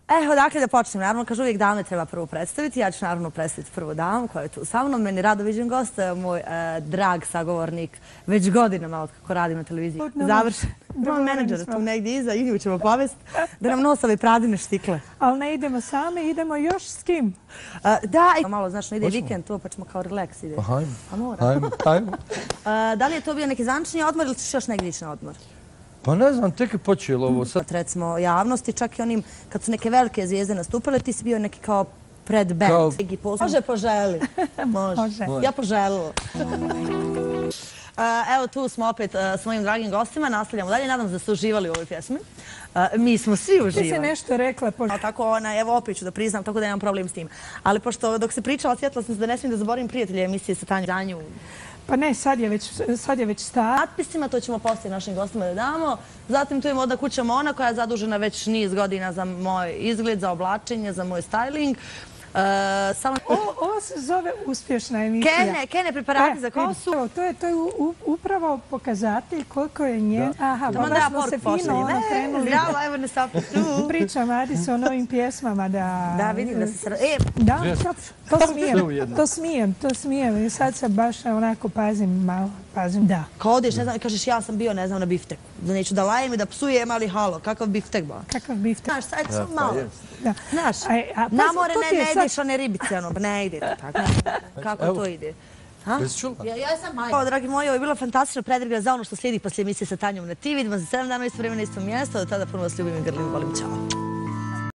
Odakle da počnem? Naravno, kažu uvijek dame treba prvo predstaviti. Ja ću naravno predstaviti prvu damu koja je tu sa mnom. Meni rado viđen gost, moj drag sagovornik, već godinama od kako radim na televiziji. Završen. Imam menadžera tu negdje iza i nju ćemo povesti da nam nosove pradine štikle. Ali ne idemo same, idemo još s kim? Da, malo, znaš, ne ide vikend to, pa ćemo kao relax ide. Hajmo. Da li je to bio neki zvančni odmor ili ćeš još negdje ići na odmor? Pa ne znam, tek je počelo ovo sad. Recimo javnosti, čak i onim, kad su neke velike zvijezde nastupale, ti si bio neki kao predband. Može poželi. Može. Ja poželila. Evo tu smo opet s mojim dragim gostima, nastavljamo dalje. Nadam se da ste uživali u ovoj pjesmi. Mi smo svi uživali. Ti si nešto rekla. Tako, evo opet ću da priznam, tako da nemam problem s tim. Ali pošto dok se pričala, sjetila sam se da ne smijem da zaboravim prijatelje emisije sa Tanju. Pa ne, sad je već stara. Natpisima, to ćemo poslije našim gostima da damo. Zatim tu je Modna kuća Mona koja je zadužena već niz godina za moj izgled, za oblačenje, za moj styling. Ovo se zove uspješna emisija. Kene preparati za kosu. To je upravo pokazatelj koliko je njen... Aha, baš smo se fino krenuli. Zdravo, evo ne sapi tu. Pričam, radi se o novim pjesmama da... Da, vidim da se... Da, to smijem. I sad se baš onako pazim malo. Da. Kao odeš, ne znam, kažeš ja sam bio, ne znam, na bifteku. Da neću da lajem i da psujem, ali halo, kakav biftek ba? Kakav biftek? Znaš, sajte sam malo. Znaš, na more ne ideš one ribice, ono, ne ide to tako. Kako to ide? Jesi čula? Ja sam majka. Dragi moji, ovo je bila fantastična predriga za ono što slijedi poslije emisije sa Tanjom na TV. Vidimo za 7 dana isto vreme na istom mjestu. Od tada puno vas ljubim i grlim, volim, čao.